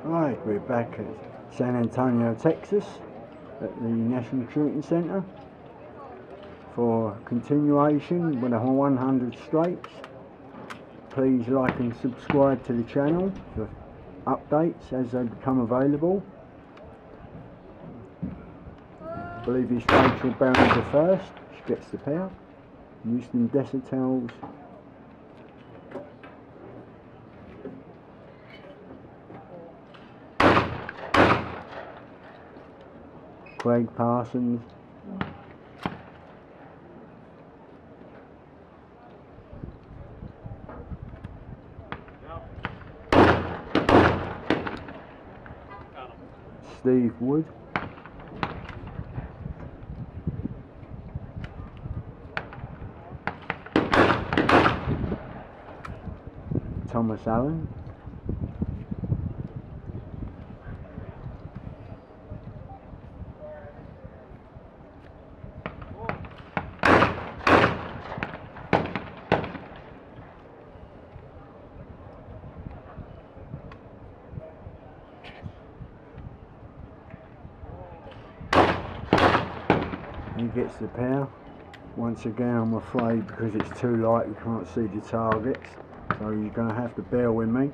Right, we're back at San Antonio, Texas, at the National Shooting Center for continuation with the 100 straights. Please like and subscribe to the channel for updates as they become available. I believe it's Rachel Berenger first. She gets the pair. Houston Desertels. Craig Parsons. Steve Wood. Thomas Allen. He gets the pair. Once again, I'm afraid because it's too light you can't see the targets, so you're going to have to bear with me.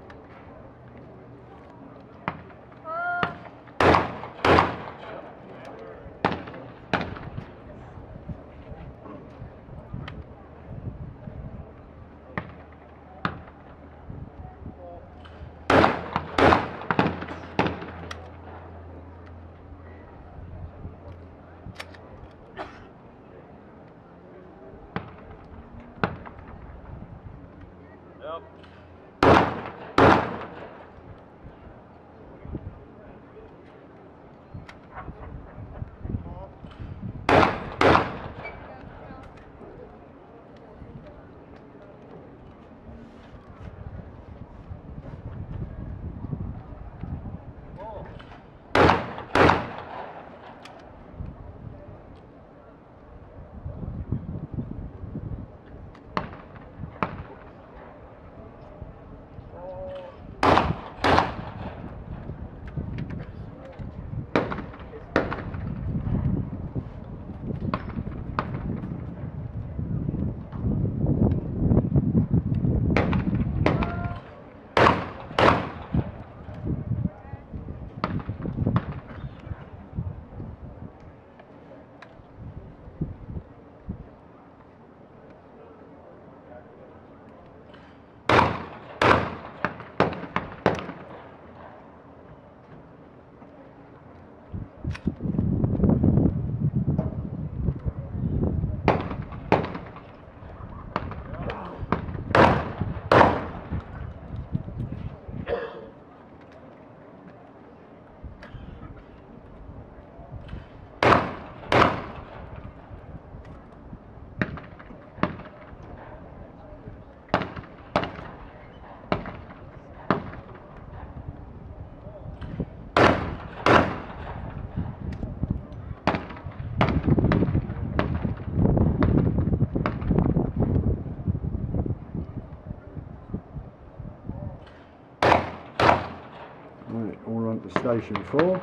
Right, all on to station 4.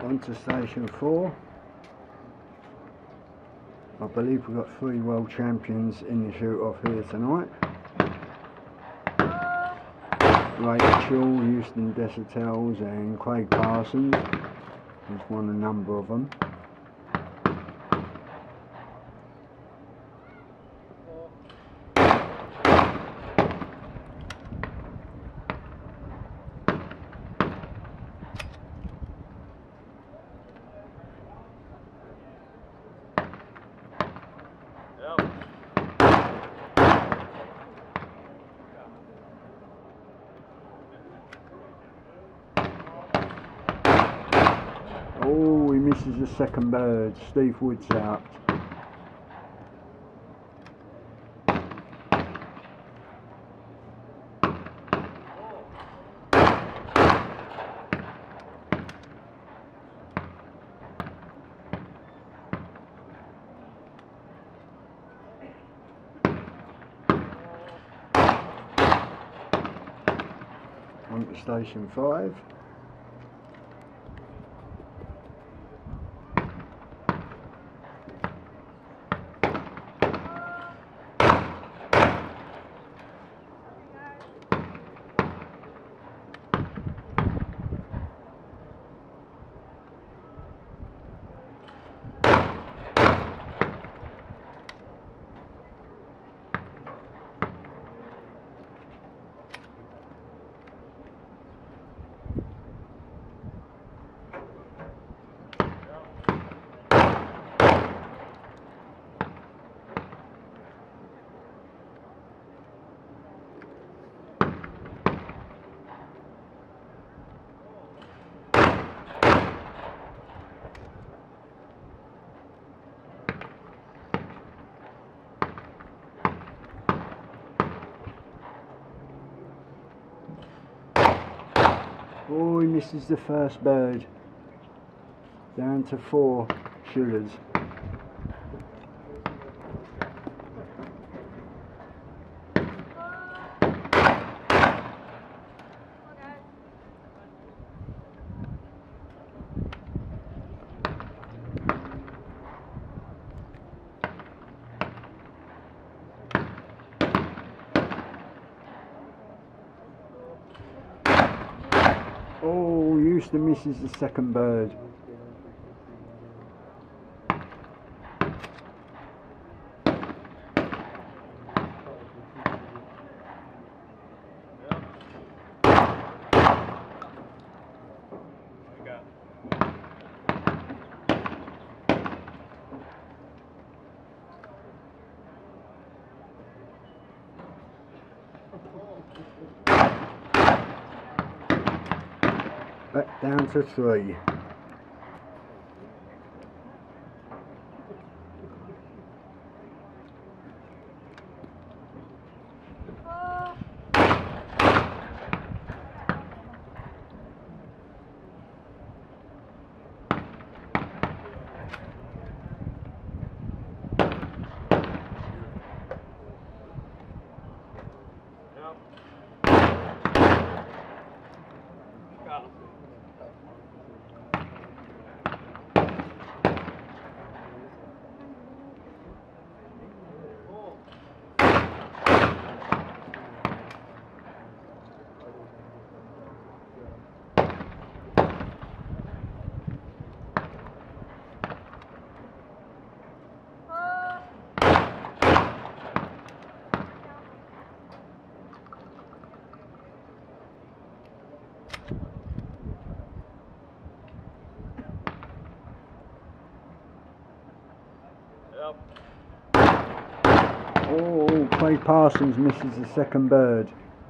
On to station 4. I believe we've got 3 world champions in the shoot-off here tonight. Rachel, Houston Desautel and Craig Parsons. He's won a number of them. Oh, he misses the second bird. Steve Wood's out. On to station 5. Oh, he misses the first bird. Down to 4 shooters. Oh, Houston misses the second bird. Back down to 3. Oh, Craig Parsons misses the second bird.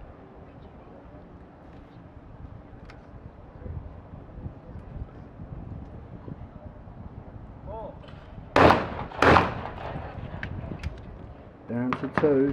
Down to 2.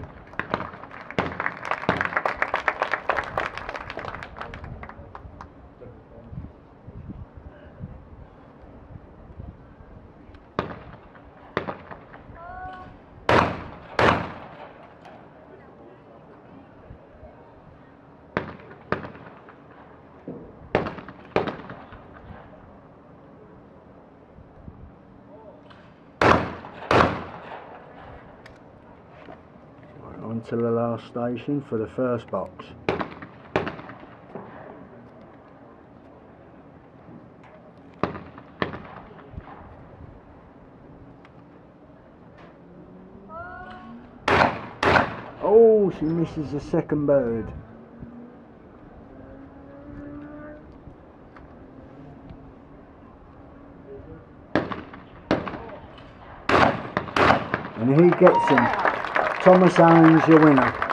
to the last station for the first box. Oh, she misses the second bird. And he gets him. Thomas Allen's your winner.